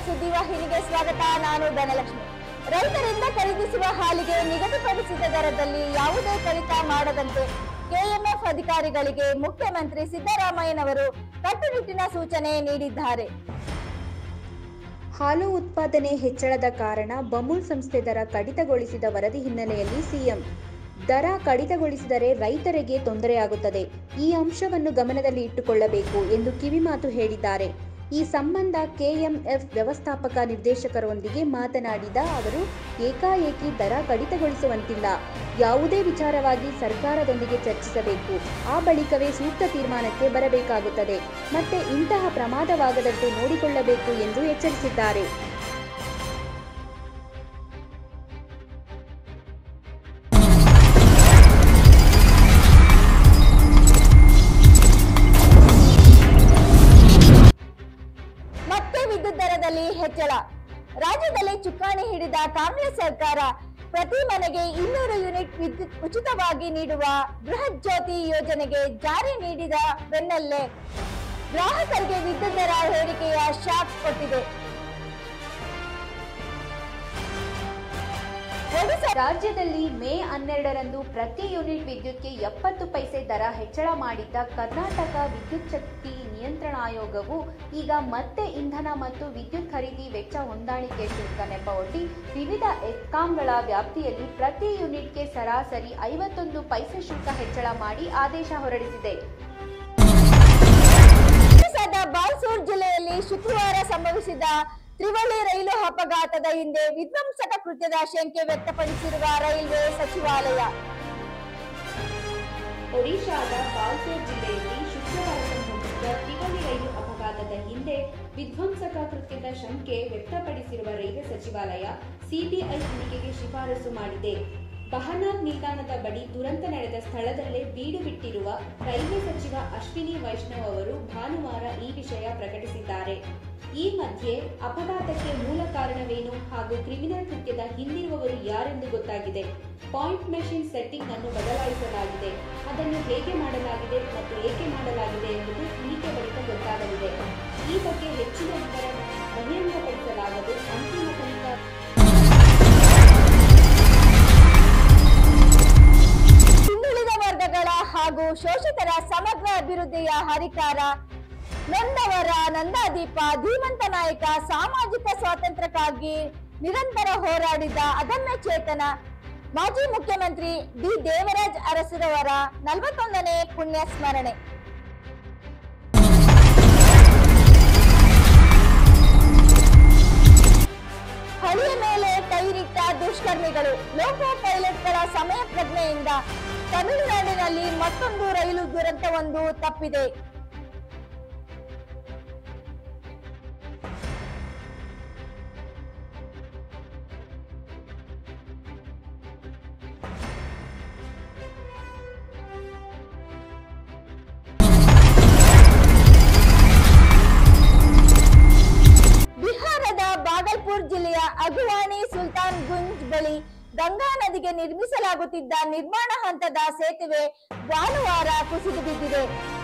ಸುದ್ದಿವಾಹಿನಿಗೆ ಸ್ವಾಗತ. ನಾನು ಧನಲಕ್ಷ್ಮಿ. ರೈತರಿಂದ ಖರೀದಿಸುವ ಹಾಲಿಗೆ ನಿಗದಿಪಡಿಸಿದ ದರದಲ್ಲಿ ಯಾವುದೇ ಕಡಿತ ಮಾಡದಂತೆ ಕೆಎಂಎಫ್ ಅಧಿಕಾರಿಗಳಿಗೆ ಮುಖ್ಯಮಂತ್ರಿ ಸಿದ್ದರಾಮಯ್ಯನವರು ಕಟ್ಟುನಿಟ್ಟಿನ ಸೂಚನೆ ನೀಡಿದ್ದಾರೆ. ಹಾಲು ಉತ್ಪಾದನೆ ಹೆಚ್ಚಳದ ಕಾರಣ ಬಮೂಲ್ ಸಂಸ್ಥೆ ದರ ಕಡಿತಗೊಳಿಸಿದ ವರದಿ ಹಿನ್ನೆಲೆಯಲ್ಲಿ ಸಿಎಂ ದರ ಕಡಿತಗೊಳಿಸಿದರೆ ರೈತರಿಗೆ ತೊಂದರೆಯಾಗುತ್ತದೆ. ಈ ಅಂಶವನ್ನು ಗಮನದಲ್ಲಿ ಇಟ್ಟುಕೊಳ್ಳಬೇಕು ಎಂದು ಕಿವಿಮಾತು ಹೇಳಿದ್ದಾರೆ. ಈ ಸಂಬಂಧ ಕೆಎಂಎಫ್ ವ್ಯವಸ್ಥಾಪಕ ನಿರ್ದೇಶಕರೊಂದಿಗೆ ಮಾತನಾಡಿದ ಅವರು, ಏಕಾಏಕಿ ದರ ಕಡಿತಗೊಳಿಸುವಂತಿಲ್ಲ. ಯಾವುದೇ ವಿಚಾರವಾಗಿ ಸರ್ಕಾರದೊಂದಿಗೆ ಚರ್ಚಿಸಬೇಕು. ಆ ಬಳಿಕವೇ ಸೂಕ್ತ ತೀರ್ಮಾನಕ್ಕೆ ಬರಬೇಕಾಗುತ್ತದೆ. ಮತ್ತೆ ಇಂತಹ ಪ್ರಮಾದವಾಗದಂತೆ ನೋಡಿಕೊಳ್ಳಬೇಕು ಎಂದು ಎಚ್ಚರಿಸಿದ್ದಾರೆ. ವಿದ್ಯುತ್ ದರದಲ್ಲಿ ಹೆಚ್ಚಳ. ರಾಜ್ಯದಲ್ಲಿ ಚುಕ್ಕಾಣಿ ಹಿಡಿದ ಕಾಂಗ್ರೆಸ್ ಸರ್ಕಾರ ಪ್ರತಿ ಮನೆಗೆ 200 ಯೂನಿಟ್ ವಿದ್ಯುತ್ ಉಚಿತವಾಗಿ ನೀಡುವ ಬೃಹತ್ ಜ್ಯೋತಿ ಯೋಜನೆಗೆ ಜಾರಿ ನೀಡಿದ ಬೆನ್ನಲ್ಲೇ ಗ್ರಾಹಕರಿಗೆ ವಿದ್ಯುತ್ ದರ ಏರಿಕೆಯ ಶಾಕ್ ಕೊಟ್ಟಿದೆ. ರಾಜ್ಯದಲ್ಲಿ ಮೇ 12ರಂದು ಪ್ರತಿ ಯೂನಿಟ್ ವಿದ್ಯುತ್ಗೆ 70 ಪೈಸೆ ದರ ಹೆಚ್ಚಳ ಮಾಡಿದ್ದ ಕರ್ನಾಟಕ ವಿದ್ಯುತ್ ಶಕ್ತಿ ನಿಯಂತ್ರಣ ಆಯೋಗವು ಈಗ ಮತ್ತೆ ಇಂಧನ ಮತ್ತು ವಿದ್ಯುತ್ ಖರೀದಿ ವೆಚ್ಚ ಹೊಂದಾಣಿಕೆ ಶುಲ್ಕ ನೆಪ ಒಡ್ಡಿ ವಿವಿಧ ಎಸ್ಕಾಂಗಳ ವ್ಯಾಪ್ತಿಯಲ್ಲಿ ಪ್ರತಿ ಯೂನಿಟ್ಗೆ ಸರಾಸರಿ 51 ಪೈಸೆ ಶುಲ್ಕ ಹೆಚ್ಚಳ ಮಾಡಿ ಆದೇಶ ಹೊರಡಿಸಿದೆ. ಬಾಲ್ಸೋರ್ ಜಿಲ್ಲೆಯಲ್ಲಿ ಶುಕ್ರವಾರ ಸಂಭವಿಸಿದ ತ್ರಿವಳಿ ರೈಲು ಅಪಘಾತದ ಹಿಂದೆ ವಿಧ್ವಂಸಕ ಕೃತ್ಯದ ಶಂಕೆ ವ್ಯಕ್ತಪಡಿಸಿರುವ ರೈಲ್ವೆ ಸಚಿವಾಲಯ. ಒಡಿಶಾದ ಬಾಲ್ಸೋರ್ ಜಿಲ್ಲೆಯಲ್ಲಿ ಶುಕ್ರವಾರ ಸಂಭವಿಸಿದ ತ್ರಿವಳಿ ರೈಲು ಅಪಘಾತದ ಹಿಂದೆ ವಿಧ್ವಂಸಕ ಕೃತ್ಯದ ಶಂಕೆ ವ್ಯಕ್ತಪಡಿಸಿರುವ ರೈಲ್ವೆ ಸಚಿವಾಲಯ ಸಿಬಿಐ ತನಿಖೆಗೆ ಶಿಫಾರಸು ಮಾಡಿದೆ. ಬಹನಾಥ್ ನಿಲ್ದಾಣದ ಬಳಿ ದುರಂತ ನಡೆದ ಸ್ಥಳದಲ್ಲೇ ಬೀಡು ಬಿಟ್ಟಿರುವ ರೈಲ್ವೆ ಸಚಿವ ಅಶ್ವಿನಿ ವೈಷ್ಣವ್ ಅವರು ಭಾನುವಾರ ಈ ವಿಷಯ ಪ್ರಕಟಿಸಿದ್ದಾರೆ. ಈ ಮಧ್ಯೆ ಅಪಘಾತಕ್ಕೆ ಮೂಲ ಕಾರಣವೇನು ಹಾಗೂ ಕ್ರಿಮಿನಲ್ ಕೃತ್ಯದ ಹಿಂದಿರುವವರು ಯಾರೆಂದು ಗೊತ್ತಾಗಿದೆ. ಪಾಯಿಂಟ್ ಮೆಷಿನ್ ಸೆಟ್ಟಿಂಗ್ ಅನ್ನು ಬದಲಾಯಿಸಲಾಗಿದೆ. ಅದನ್ನು ಹೇಗೆ ಮಾಡಲಾಗಿದೆ ಮತ್ತು ಏಕೆ ಮಾಡಲಾಗಿದೆ ಎಂಬುದು ತನಿಖೆ ಬಳಿಕ ಗೊತ್ತಾಗಲಿದೆ. ಈ ಬಗ್ಗೆ ಹೆಚ್ಚಿನ ವಿವರ ಬಹಿರಂಗಪಡಿಸಲಾಗದು. ಅಂತಿಮ ತನಿಖಾ ಹಿಂದುಳಿದ ವರ್ಗಗಳ ಹಾಗೂ ಶೋಷಿತರ ಸಮಗ್ರ ಅಭಿವೃದ್ಧಿಯ ಹರಿಕಾರ, ನೊಂದವರ ನಂದಾದೀಪ, ಧೀಮಂತ ನಾಯಕ, ಸಾಮಾಜಿಕ ಸ್ವಾತಂತ್ರ್ಯಕ್ಕಾಗಿ ನಿರಂತರ ಹೋರಾಡಿದ ಅದಮ್ಯ ಚೇತನ ಮಾಜಿ ಮುಖ್ಯಮಂತ್ರಿ ಡಿ ದೇವರಾಜ ಅರಸುರವರ 41ನೇ ಪುಣ್ಯ ಸ್ಮರಣೆ. ಹಳಿಯ ಮೇಲೆ ಕೈರಿಟ್ಟ ದುಷ್ಕರ್ಮಿಗಳು. ಲೋಕೋ ಪೈಲಟ್ಗಳ ಸಮಯ ಪ್ರಜ್ಞೆಯಿಂದ ತಮಿಳುನಾಡಿನಲ್ಲಿ ಮತ್ತೊಂದು ರೈಲು ದುರಂತವೊಂದು ತಪ್ಪಿದೆ. ಭಾಗಲ್ಪುರ್ ಜಿಲ್ಲೆಯ ಅಗುವಾಣಿ ಸುಲ್ತಾನ್ಗುಂಜ್ ಬಳಿ ಗಂಗಾ ನದಿಗೆ ನಿರ್ಮಿಸಲಾಗುತ್ತಿದ್ದ ನಿರ್ಮಾಣ ಹಂತದ ಸೇತುವೆ ಭಾನುವಾರ ಕುಸಿದು ಬಿದ್ದಿದೆ.